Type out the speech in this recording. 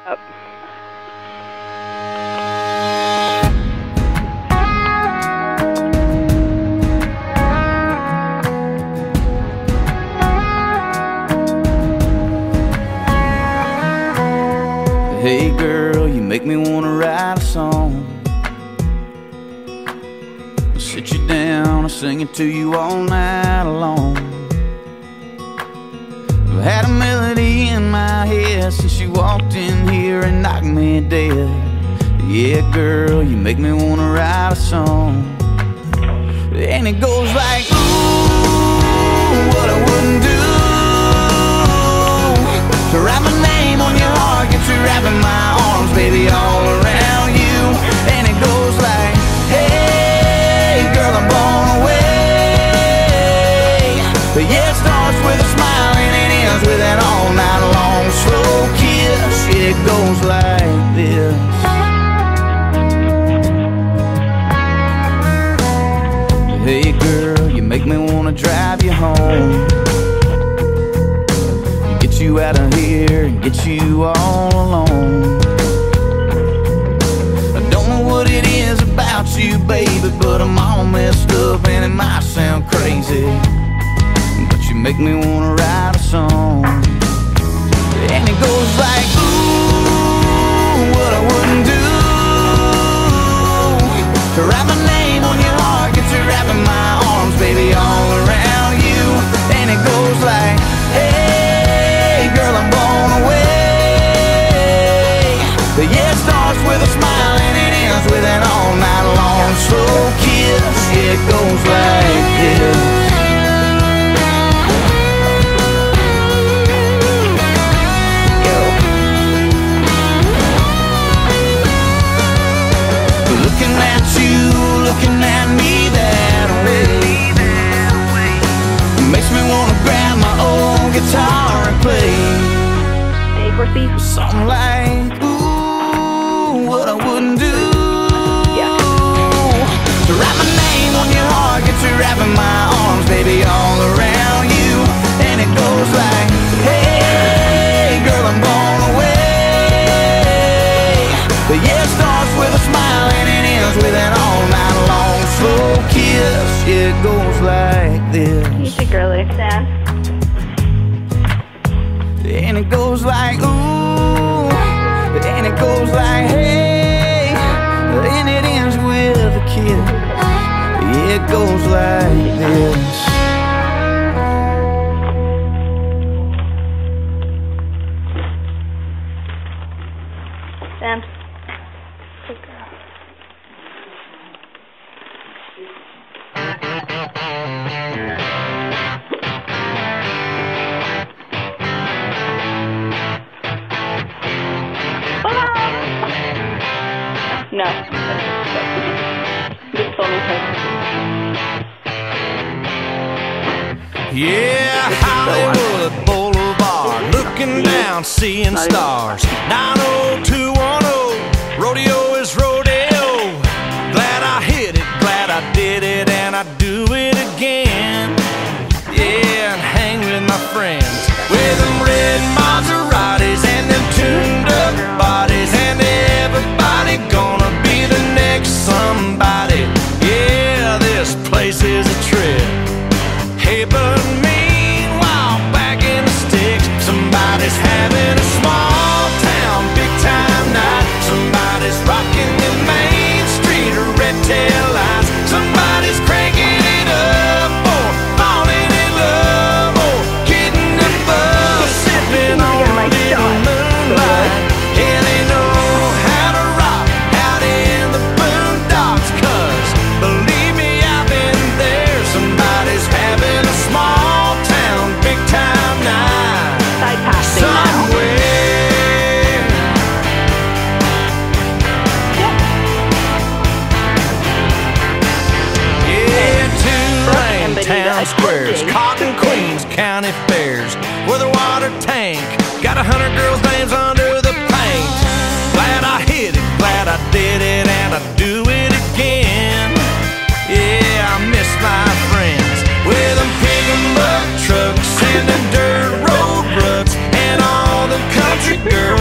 up. Hey girl, you make me wanna write a song. I'll sit you down and sing it to you all night long. I've had a melody in my head since you walked in here and knocked me dead. Yeah girl, you make me wanna write a song. And it goes like, ooh, what I wouldn't do to write my name on your heart, get you wrapping my arms, baby, all around you. And it goes like, hey, girl, I'm blown away. But yeah, it starts with a smile and it ends with an all night long slow kiss. It goes like this. Hey girl, you make me wanna drive you home, get you out of here and get you all alone. I don't know what it is about you, baby, but I'm all messed up and it might sound crazy, but you make me wanna write a song. And it goes like, ooh, what I wouldn't do to write my name on your heart, get you wrapping my arms, baby, all around you. And it goes like, hey, girl, I'm blown away. But yeah, it starts with a smile and it ends with an all night long slow kiss. It goes like this. Looking at you, looking at me that way, makes me wanna grab my old guitar and play. Hey, horsey. Something like, ooh, what I wouldn't do. Yeah. To write my name on your heart, get you wrapping my arms, baby, all around you. And it goes like, hey, girl, I'm blown away. But yeah, it starts with a smile and it ends with an all night long slow kiss. It goes like this. He's a girly fan. And it goes like, ooh, and it goes like, hey, and it ends with a kiss. It goes like this. Sam. Good girl. No. Just told me her. Yeah, Hollywood Boulevard, looking down, seeing stars. 90210, rodeo is rodeo. Glad I hit it, glad I did it, and I do it again. Yeah, and hang with my friends, with them red Maseratis and them tuned up bodies, and everybody gonna be the next somebody. Yeah, this place is a trip. Hey, but meanwhile, back in the sticks, somebody's having a small town, big time night. Somebody's rocking the main street or red tail lights. Somebody's cranking it up or falling in love or getting above, sipping on a little moonlight. Yeah, they know how to rock out in the boondocks, 'cause believe me, I've been there. Somebody's having a small town, big time night Side passing now. somewhere. Yeah, Tulane town squares, Cotton Queens County fairs, with a water tank, got 100 girls' names under the paint. Glad I hit it, glad I did it, and I do it again. Yeah, I miss my friends, with them pick 'em up trucks and them dirt road ruts, and all them country girls